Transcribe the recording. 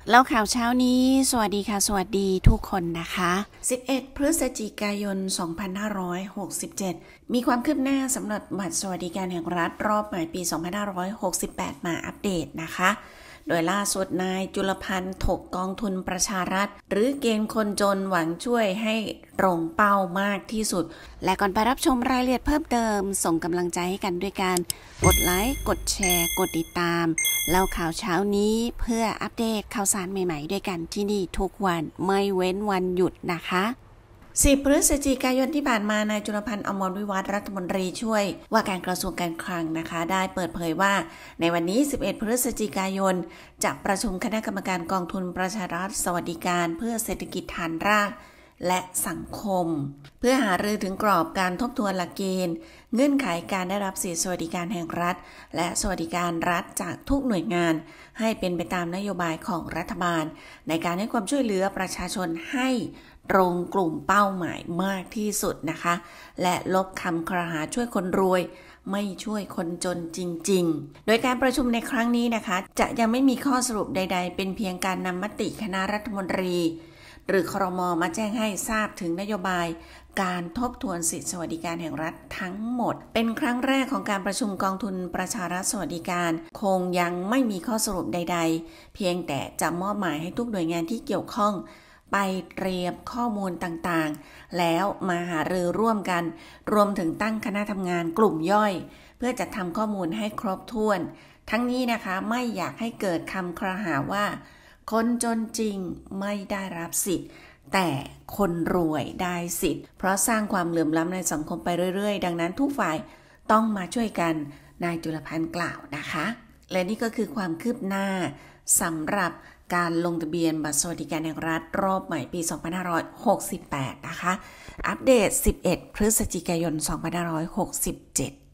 แล้วข่าวเช้านี้สวัสดีค่ะสวัสดีทุกคนนะคะ11 พฤศจิกายน 2567มีความคืบหน้าสำหรับบัตรสวัสดิการแห่งรัฐรอบใหม่ปี 2568 มาอัปเดตนะคะโดยล่าสุดนายจุลพันธ์ถกกองทุนประชารัฐหรือเกณฑ์คนจนหวังช่วยให้ตรงเป้ามากที่สุดและก่อนไปรับชมรายละเอียดเพิ่มเติมส่งกำลังใจให้กันด้วยการกดไลค์กดแชร์กดติดตามเล่าข่าวเช้านี้เพื่ออัปเดตข่าวสารใหม่ๆด้วยกันที่นี่ทุกวันไม่เว้นวันหยุดนะคะ10 พฤศจิกายนที่ผ่านมานายจุลพันธ์อมรวิวัฒน์รัฐมนตรีช่วยว่าการกระทรวงการคลังนะคะได้เปิดเผยว่าในวันนี้11 พฤศจิกายนจะประชุมคณะกรรมการกองทุนประชารัฐสวัสดิการเพื่อเศรษฐกิจฐานรากและสังคมเพื่อหารือถึงกรอบการทบทวนหลักเกณฑ์เงื่อนไขการได้รับสิทธิสวัสดิการแห่งรัฐและสวัสดิการรัฐจากทุกหน่วยงานให้เป็นไปตามนโยบายของรัฐบาลในการให้ความช่วยเหลือประชาชนให้ตรงกลุ่มเป้าหมายมากที่สุดนะคะและลบคำครหาช่วยคนรวยไม่ช่วยคนจนจริงๆโดยการประชุมในครั้งนี้นะคะจะยังไม่มีข้อสรุปใดๆเป็นเพียงการนำมติคณะรัฐมนตรีหรือครม.มาแจ้งให้ทราบถึงนโยบายการทบทวนสิทธิสวัสดิการแห่งรัฐทั้งหมดเป็นครั้งแรกของการประชุมกองทุนประชารัฐสวัสดิการคงยังไม่มีข้อสรุปใดๆเพียงแต่จะมอบหมายให้ทุกหน่วยงานที่เกี่ยวข้องไปเตรียมข้อมูลต่างๆแล้วมาหารือร่วมกันรวมถึงตั้งคณะทำงานกลุ่มย่อยเพื่อจัดทำข้อมูลให้ครบถ้วนทั้งนี้นะคะไม่อยากให้เกิดคำครหาว่าคนจนจริงไม่ได้รับสิทธิ์แต่คนรวยได้สิทธิ์เพราะสร้างความเหลื่อมล้ำในสังคมไปเรื่อยๆดังนั้นทุกฝ่ายต้องมาช่วยกันนายจุลพันธ์กล่าวนะคะและนี่ก็คือความคืบหน้าสำหรับการลงทะเบียนบัตรสวัสดิการแห่งรัฐรอบใหม่ปี 2568 นะคะอัปเดต 11 พฤศจิกายน 2567